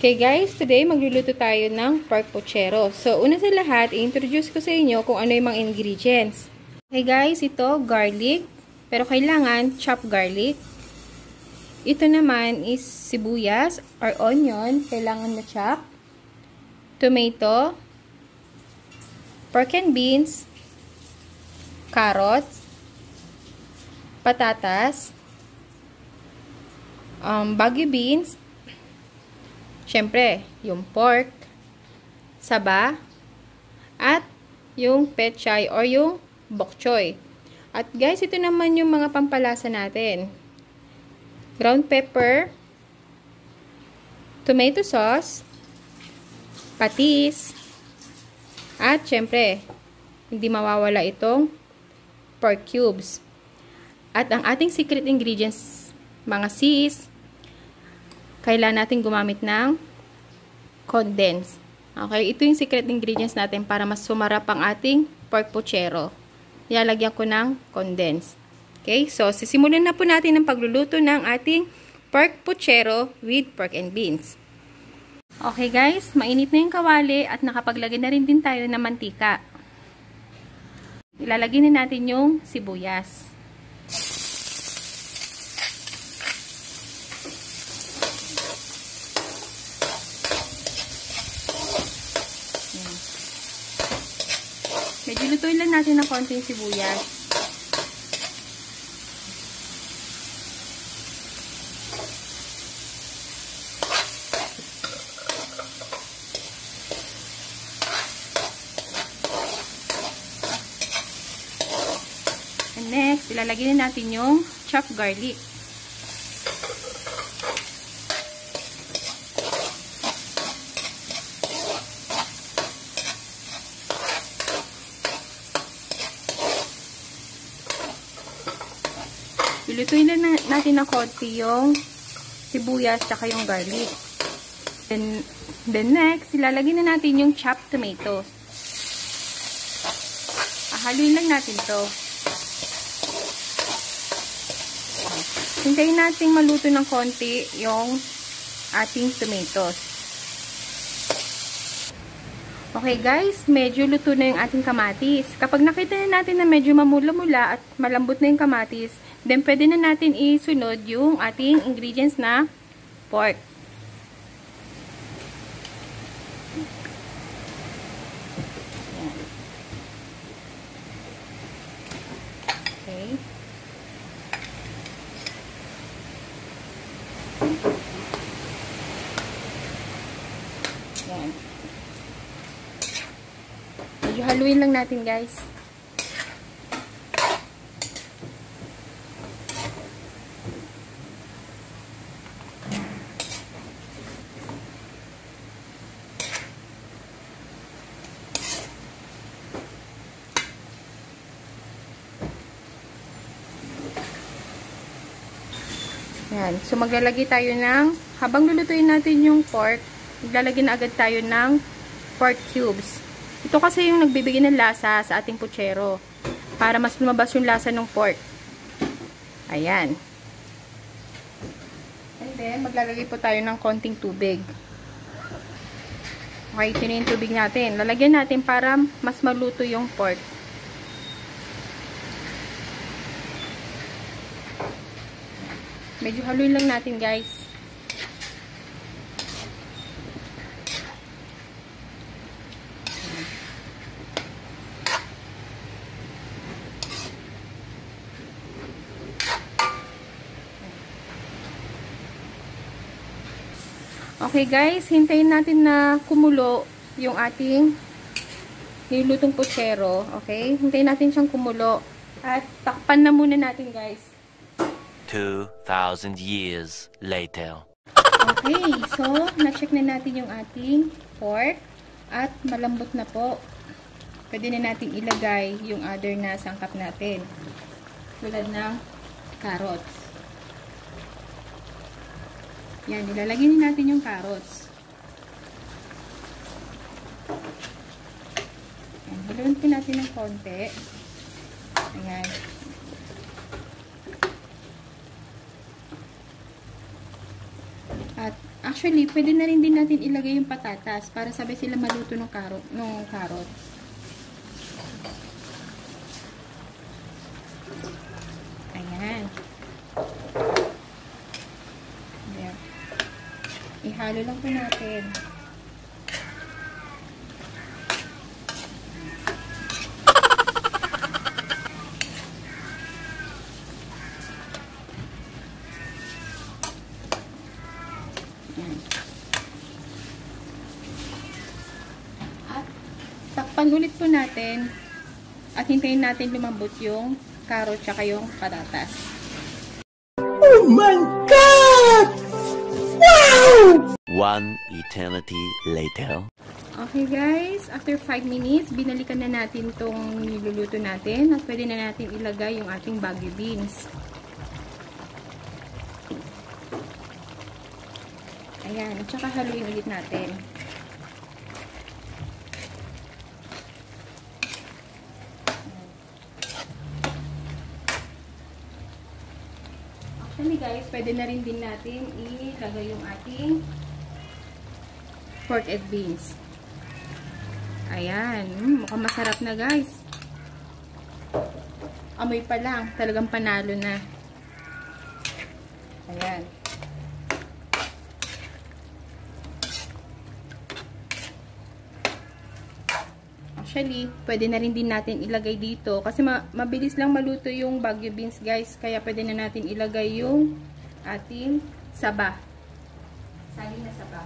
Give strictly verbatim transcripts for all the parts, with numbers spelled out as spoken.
Okay guys, today magluluto tayo ng pork pochero. So, una sa lahat, i-introduce ko sa inyo kung ano yung mga ingredients. Okay guys, ito garlic, pero kailangan chopped garlic. Ito naman is sibuyas or onion, kailangan na chop. Tomato, pork and beans, carrots, patatas, um, bagu beans, syempre, yung pork, saba, at yung pechay or yung bok choy. At guys, ito naman yung mga pampalasa natin. Ground pepper, tomato sauce, patis, at syempre, hindi mawawala itong pork cubes. At ang ating secret ingredients, mga sis, kailangan natin gumamit ng condensed. Okay, ito yung secret ingredients natin para mas sumarap ang ating pork pochero. Ilalagyan ko ng condensed. Okay, so sisimulan na po natin ang pagluluto ng ating pork pochero with pork and beans. Okay guys, mainit na yung kawali at nakapaglagay na rin din tayo ng mantika. Ilalagay na natin yung sibuyas. Medyo lutuin lang natin ng konti yung sibuyas. And next, ilalagay na natin yung chopped garlic. Ilutuin na natin ng konti yung sibuyas tsaka yung garlic. Then, then next, ilalagay na natin yung chopped tomatoes. Haluin lang natin to. Hintayin natin maluto ng konti yung ating tomatoes. Okay guys, medyo luto na yung ating kamatis. Kapag nakita na natin na medyo mamula-mula at malambot na yung kamatis, then pwede na natin isunod yung ating ingredients na pork. Okay. Yan. Medyo haluin lang natin guys. Yan. So, maglalagay tayo ng, habang lulutuin natin yung pork, maglalagay na agad tayo ng pork cubes. Ito kasi yung nagbibigay ng lasa sa ating pochero. Para mas lumabas yung lasa ng pork. Ayan. And then, maglalagay po tayo ng konting tubig. Okay, ito na yung tubig natin. Lalagyan natin para mas maluto yung pork. Medyo haluin lang natin guys. Okay guys, hintayin natin na kumulo yung ating nilutong pochero. Okay, hintayin natin siyang kumulo. At takpan na muna natin guys. two thousand years later. Okay, so na-check na natin yung ating pork at malambot na po. Pwede na natin ilagay yung other na sangkap natin. Tulad ng carrots. Yan, ilalagay na natin yung carrots. Yan, haluin po natin ng konti. Ayan. At actually, pwede na rin din natin ilagay yung patatas para sabay sila maluto ng carrot, ng carrot. Ayan. Ayan. Ihalo lang po natin. Ayan. At takpan ulit po natin at hintayin natin lumambot yung carrot tsaka yung patatas. Oh my God! Wow! One eternity later. Okay guys, after five minutes, binalikan na natin tong niluluto natin at pwede na natin ilagay yung ating Baguio beans. Ayan, at saka haluin ulit natin. Actually guys, pwede na rin din natin ilagay yung ating pork and beans. Ayan, mm, mukhang masarap na guys. Amoy pa lang, talagang panalo na. Ayan. Actually, pwede na rin din natin ilagay dito. Kasi ma mabilis lang maluto yung Baguio beans, guys. Kaya pwede na natin ilagay yung ating saba. Saging na saba.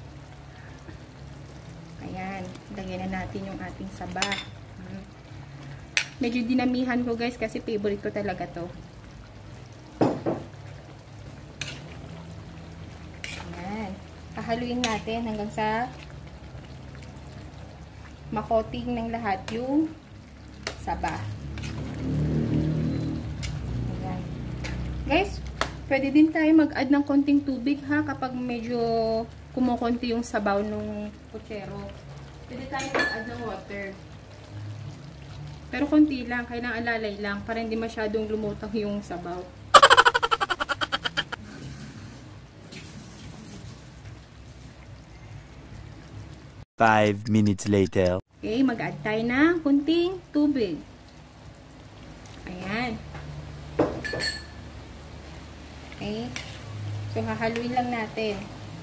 Ayan. Lagyan na natin yung ating saba. Hmm. Medyo dinamihan ko, guys, kasi favorite ko talaga to. Ayan. Hahaluin natin hanggang sa makoting ng lahat yung saba. Ayan. Guys, pwede din tayo mag-add ng konting tubig ha kapag medyo kumukunti yung sabaw ng puchero. Pwede tayo mag-add ng water. Pero konti lang, kailangan alalay lang para hindi masyadong lumutang yung sabaw. Five minutes later. Okay, mag-add tayo ng kunting tubig. Ayan. Okay. So, hahaluin lang natin.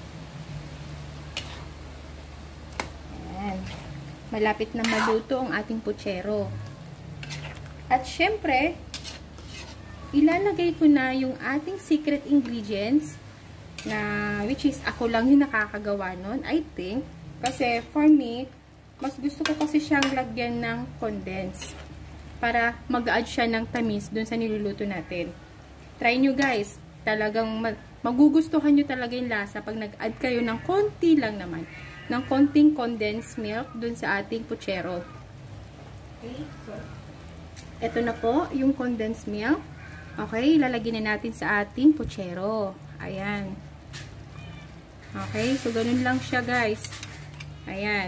Ayan. Malapit na maluto ang ating puchero. At syempre, ilalagay ko na yung ating secret ingredients na, which is, ako lang yung nakakagawa nun, I think. Kasi, for me, mas gusto ko kasi siyang lagyan ng condense para mag-add siya ng tamis dun sa niluluto natin. Try nyo guys. Talagang magugustuhan nyo talaga yung lasa pag nag-add kayo ng konti lang naman. Ng konting condensed milk dun sa ating puchero. Okay, so, eto na po yung condensed milk. Okay, ilalagay na natin sa ating puchero. Ayan. Okay, so ganun lang siya guys. Ayan.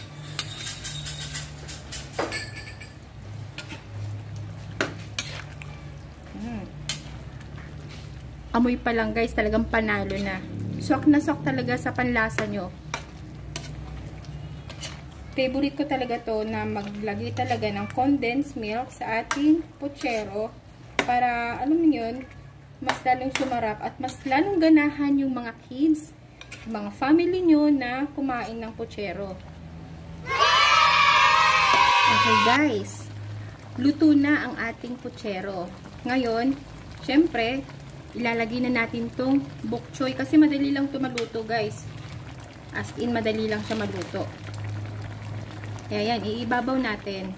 Hmm. Amoy pa lang guys, talagang panalo na. Sok na sok talaga sa panlasa nyo. Favorite ko talaga to na maglagay talaga ng condensed milk sa ating puchero para, alam mo yun, mas lalong sumarap at mas lalong ganahan yung mga kids, mga family nyo na kumain ng puchero. Okay guys, luto na ang ating puchero. Ngayon, syempre, ilalagay na natin tong bok choy kasi madali lang ito maluto guys. As in, madali lang siya maluto. Kaya yan, iibabaw natin.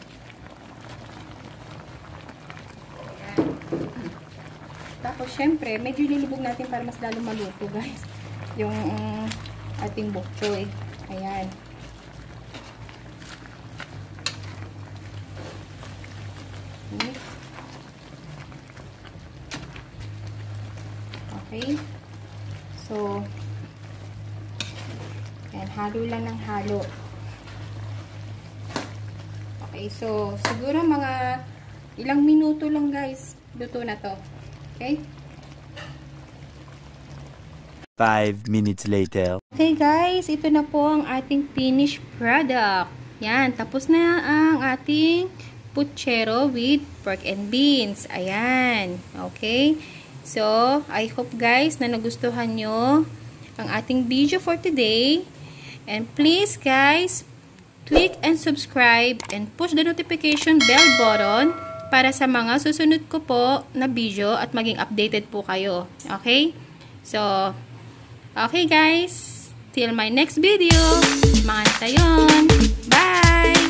Ayan. Tapos, syempre, medyo nilubog natin para mas lalong maluto guys. Yung um, ating bok choy. Ayan. Okay. Okay. So, ayan, halo lang ng halo. Okay, so, siguro mga ilang minuto lang guys, luto na to. Okay? Five minutes later. Okay guys, ito na po ang ating finished product. Yan, tapos na ang ating puchero with pork and beans. Ayan, okay. So, I hope guys na nagustuhan nyo ang ating video for today. And please guys, click and subscribe and push the notification bell button para sa mga susunod ko po na video at maging updated po kayo. Okay? So, okay guys, till my next video. Mga tayon. Bye!